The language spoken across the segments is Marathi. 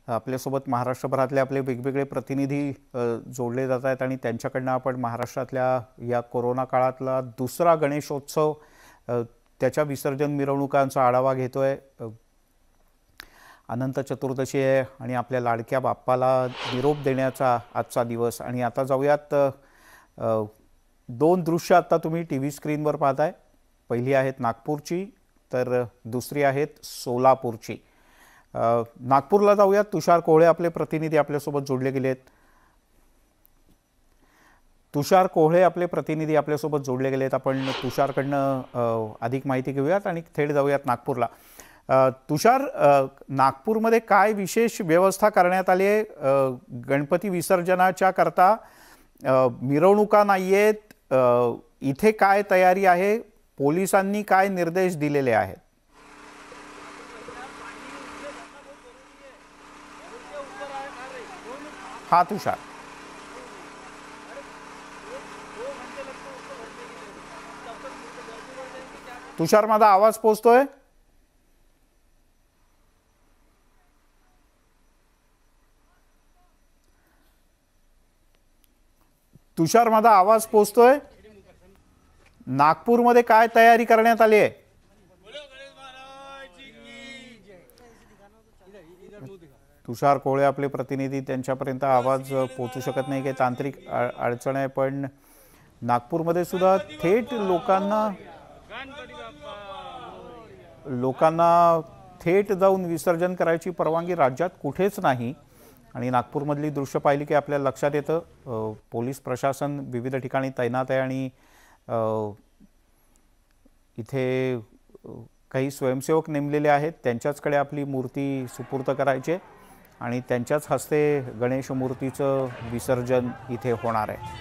आपल्यासोबत महाराष्ट्रभरातले आपले वेगवेगळे प्रतिनिधी जोडले जात आहेत आणि त्यांच्याकडनं आपण महाराष्ट्रातल्या या कोरोना काळातला दुसरा गणेशोत्सव त्याच्या विसर्जन मिरवणुकांचा आढावा घेतोय। अनंत चतुर्दशी आहे आणि आपल्या लाडक्या बाप्पाला निरोप देण्याचा आजचा दिवस। आणि आता जाऊयात दोन दृश्य आता तुम्ही टीव्ही स्क्रीनवर पाहताय। पहिली आहेत नागपूरची तर दुसरी आहेत सोलापूरची। नागपूरला जाऊयात। तुषार कोहळे आपले प्रतिनिधी आपल्यासोबत जोडले गेलेत। तुषार कोहळे आपले प्रतिनिधी आपल्यासोबत जोडले गेलेत। आपण तुषारकडनं अधिक माहिती घेऊयात आणि थेट जाऊयात नागपूरला। तुषार, नागपूरमध्ये काय विशेष व्यवस्था करण्यात आली आहे? गणपती विसर्जनाच्या करता मिरवणुका नाहीयेत, इथे काय तयारी आहे? पोलिसांनी काय निर्देश दिलेले आहेत? हा तुषार, तुषार माझा आवाज पोहोचतोय? तुषार माझा आवाज पोहोचतोय? नागपूरमध्ये काय तयारी करण्यात आली आहे? तुषार कोहळे आपले प्रतिनिधी, त्यांच्यापर्यंत आवाज पोहोचू शकत नाही, काही तांत्रिक अडचण आहे। पण नागपूरमध्ये सुद्धा थेट लोकांना थेट जाऊन विसर्जन करायची परवानगी राज्यात कुठेच नाही। आणि नागपूरमधली दृश्य पाहिली की आपल्याला लक्षात येतं पोलीस प्रशासन विविध ठिकाणी तैनात आहे आणि इथे काही स्वयंसेवक नेमलेले आहेत, त्यांच्याचकडे आपली मूर्ती सुपूर्द करायची आणि त्यांच्याच हस्ते गणेश मूर्तीचं विसर्जन इथे होणार आहे।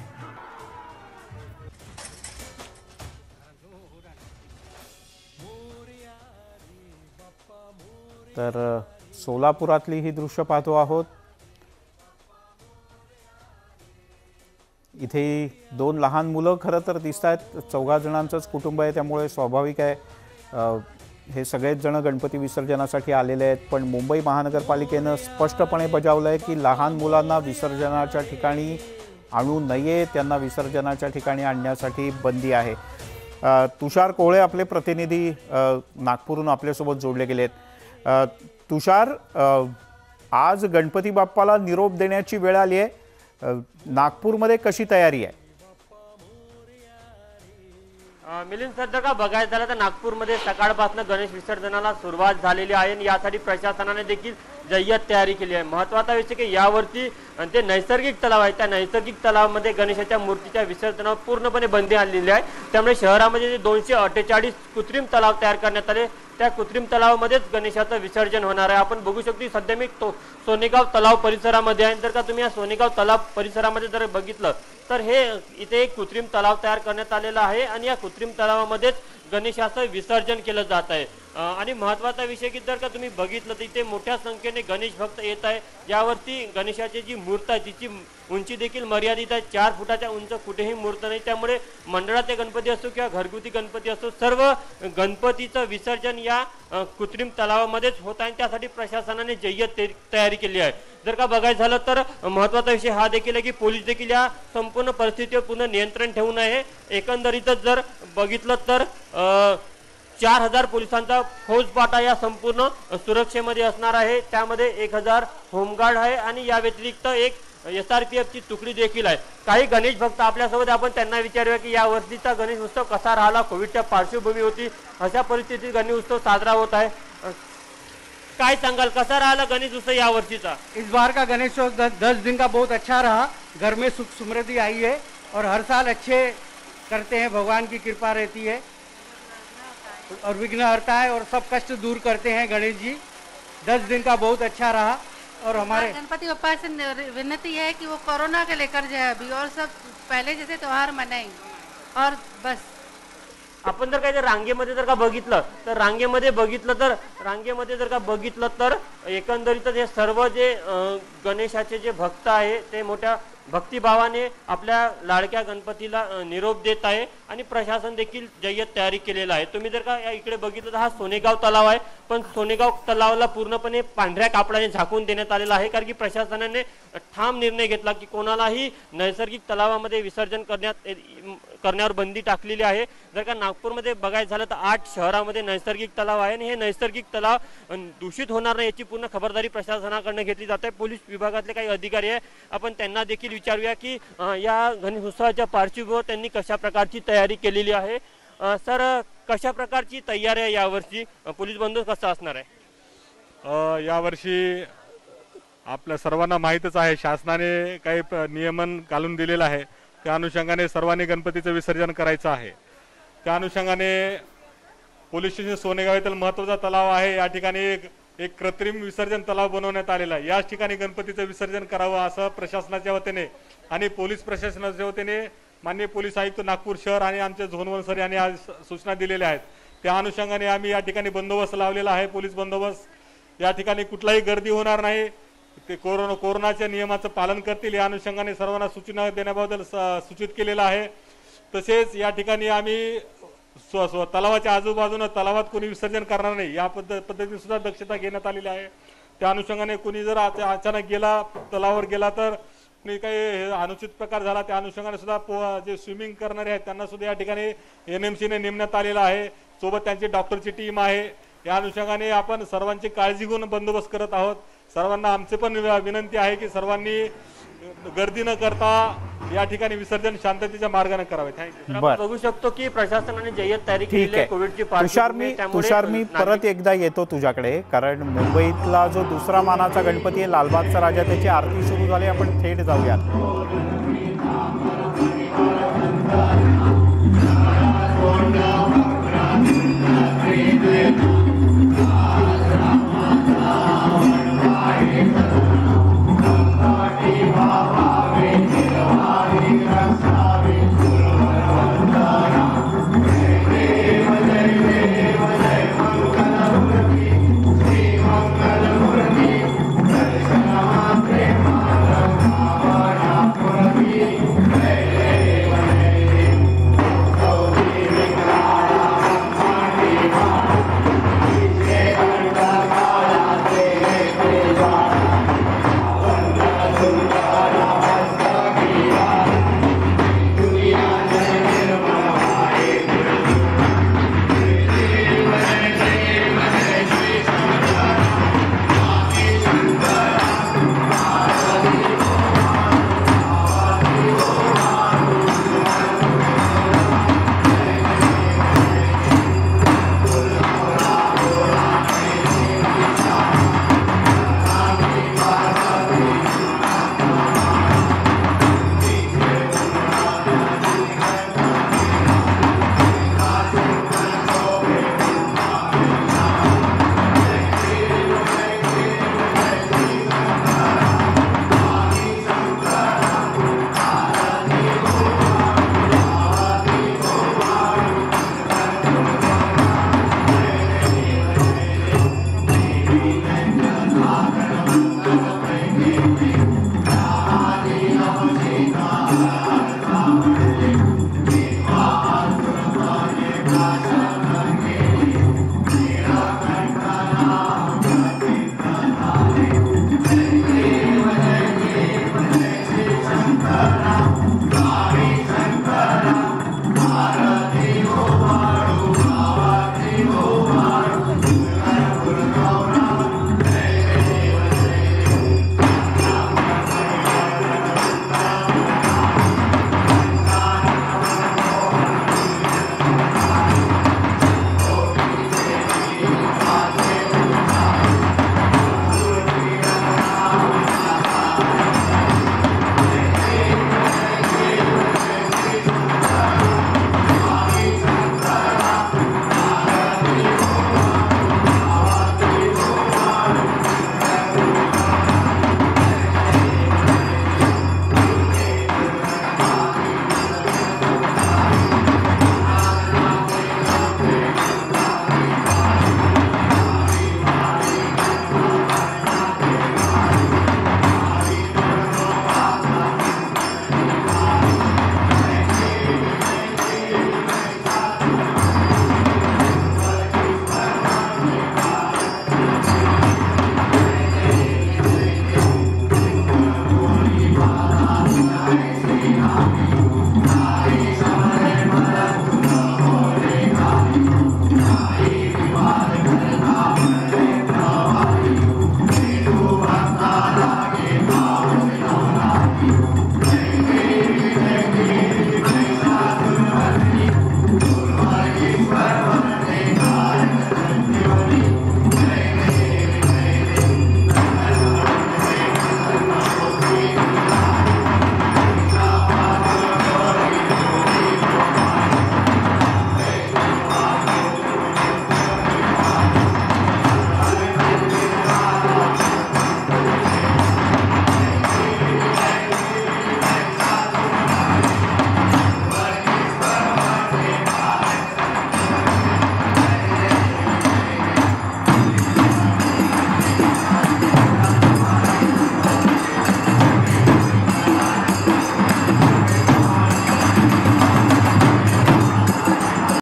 तर सोलापुरातली ही दृश्य पाहतो आहोत। इथे दोन लहान मुलं खरं तर दिसत आहेत। 14 जणांचंच कुटुंब आहे, त्यामुळे स्वाभाविक आहे हे सगळेच जण गणपती विसर्जनासाठी आलेले आहेत। पण मुंबई महानगरपालिकेनं स्पष्टपणे बजावलं आहे की लहान मुलांना विसर्जनाच्या ठिकाणी आणू नये, त्यांना विसर्जनाच्या ठिकाणी आणण्यासाठी बंदी आहे। तुषार कोहळे आपले प्रतिनिधी नागपूरहून आपल्यासोबत जोडले गेलेत। तुषार, आज गणपती बाप्पाला निरोप देण्याची वेळ आली आहे, नागपूरमध्ये कशी तयारी आहे? मिलिंद, सध्या का बघायचं झालं तर नागपूरमध्ये सकाळपासून गणेश विसर्जनाला सुरुवात झालेली आहे आणि यासाठी प्रशासनाने देखील जय्यत तयारी केली आहे। महत्त्वाचा विषय की यावरती ते नैसर्गिक तलाव आहे, त्या नैसर्गिक तलावामध्ये गणेशाच्या मूर्तीच्या विसर्जनावर पूर्णपणे बंदी आणलेली आहे। त्यामुळे शहरामध्ये 248 कृत्रिम तलाव तयार करण्यात आले, त्या कृत्रिम तलावामध्येच गणेशाचं विसर्जन होणार आहे। आपण बघू शकतो सध्या मी सोनेगाव तलाव परिसरामध्ये आहे। जर का तुम्ही या सोनेगाव तलाव परिसरामध्ये जर बघितलं तर हे इथे एक कृत्रिम तलाव तयार करण्यात आलेला आहे आणि या कृत्रिम तलावामध्येच गणेशाचं विसर्जन केलं जात आहे। आणि महत्त्वाचा विषय की जर का तुम्ही बघितलं तर इथे मोठ्या संख्येने गणेश भक्त येत आहे। यावरती गणेशाची जी मूर्त आहे तिची उंची देखील मर्यादित आहे, 4 फुटाच्या उंच कुठेही मूर्त नाही। त्यामुळे मंडळाचे गणपती असो किंवा घरगुती गणपती असो, सर्व गणपतीचं विसर्जन या कृत्रिम तलावामध्येच होत आहे। त्यासाठी प्रशासनाने जय्यत तयारी केली आहे। जर का बघायचं झालं तर महत्त्वाचा विषय हा देखील आहे की पोलीस देखील या संपूर्ण परिस्थितीवर पूर्ण नियंत्रण ठेवून आहे। एकंदरीतच जर बघितलं तर 4000 पोलिसांचा फौजफाटा या संपूर्ण सुरक्षेमध्ये असणार आहे। त्यामध्ये 1000 होमगार्ड आहे आणि या व्यतिरिक्त एक SRPF ची तुकडी देखील आहे। काही गणेश भक्त आपल्यासोबत, आपण त्यांना विचारूया की या वर्षीचा गणेश उत्सव कसा राहिला? कोविडच्या पार्श्वभूमी होती, अशा परिस्थितीत गणेश उत्सव साजरा होत आहे, काय सांगाल कसा रहा गणेश उत्सव या वर्षीचा? इस बार का गणेशोत्सव 10 दिन का बहुत अच्छा रहा। घर में सुख समृद्धि आई है और हर साल अच्छे करते हैं, भगवान की कृपा रहती है और विघ्न हरता है और सब कष्ट दूर करते हैं गणेश जी। 10 दिन का बहुत अच्छा रहा। और हमारे गणपति बप्पा से विनती है कि वो कोरोना के लेकर जाए अभी और सब पहले जैसे त्योहार मनाएं और बस। आपण जर काही रांगेमध्ये जर का बघितलं तर रांगेमध्ये जर का बघितलं तर एकंदरीतच हे सर्व जे गणेशाचे जे भक्त आहे ते मोठ्या भक्तिभावाने आपल्या लाडक्या गणपतीला निरोप देत आहे आणि प्रशासन देखील जय्यत तयारी केलेला आहे। तुम्ही जर का या इकडे बघितलं तर हा सोनेगाव तलाव आहे, पण सोनेगाव तलावाला पूर्णपणे पांढऱ्या कापडाने झाकून देण्यात आलेला आहे, कारण की प्रशासनाने ठाम निर्णय घेतला की कोणालाही नैसर्गिक तलावामध्ये विसर्जन करण्यावर बंदी टाकलेली आहे। जर का नागपूरमध्ये बघायचं झालं तर 8 शहरामध्ये नैसर्गिक तलाव आहे आणि हे नैसर्गिक तलाव दूषित होणार नाही याची पूर्ण खबरदारी प्रशासनाकडून घेतली जाते। पोलीस विभागातले काही अधिकारी आहे, आपण त्यांना देखील विचारूया की या गणेश उत्सवाच्या पार्श्वभूमीवर त्यांनी कशा प्रकारची तयारी केलेली आहे। सर, कशा प्रकारची तयारी आहे यावर्षी, पोलीस बंदोबस्त कसा असणार आहे? यावर्षी आपल्या सर्वांना माहीतच आहे, शासनाने काही नियमन घालून दिलेलं आहे, त्या अनुषंगाने सर्वांनी गणपतीचं विसर्जन करायचं आहे। त्या अनुषंगाने पोलीस स्टेशन सोनेगाव येथील महत्त्वाचा तलाव आहे, या ठिकाणी एक कृत्रिम विसर्जन तलाव बनवण्यात आलेला आहे। याच ठिकाणी गणपतीचं विसर्जन करावं असं प्रशासनाच्या वतीने आणि पोलीस प्रशासनाच्या वतीने माननीय पोलीस आयुक्त नागपूर शहर आणि आमचे झोनल सर यांनी आज सूचना दिलेल्या आहेत। त्या अनुषंगाने आम्ही या ठिकाणी बंदोबस्त लावलेला आहे, पोलीस बंदोबस्त। या ठिकाणी कुठलाही गर्दी होणार नाही, ते कोरोनाच्या नियमाचं पालन करतील या अनुषंगाने सर्वांना सूचना देण्याबद्दल सूचित केलेलं आहे। तसेच या ठिकाणी आम्ही तलावाच्या आजूबाजूने तलावात कोणी विसर्जन करणार नाही या पद्धतीने सुद्धा दक्षता घेण्यात आलेली आहे। त्या अनुषंगाने कोणी जर अचानक गेला तलावावर गेला तर काही अनुचित प्रकार झाला त्या अनुषंगाने सुद्धा जे स्विमिंग करणारे आहेत त्यांना सुद्धा या ठिकाणी NMC ने नेमण्यात आलेला आहे, सोबत त्यांची डॉक्टरची टीम आहे। या अनुषंगाने आपण सर्वांची काळजी घेऊन बंदोबस्त करत आहोत। सर्वांना आमचे पण विनंती आहे की सर्वांनी गर्दी न करता या ठिकाणी विसर्जन शांततेच्या मार्गाने करावे। थँक्यू। बघू शकतो की प्रशासनाने जय्यत तयारी केली आहे कोविडची तुषार, मी परत एकदा येतो तुझ्याकडे, कारण मुंबईतला जो दुसरा मानाचा गणपती आहे लालबागचा राजा, त्याची आरती सुरू झाली, आपण थेट जाऊयात।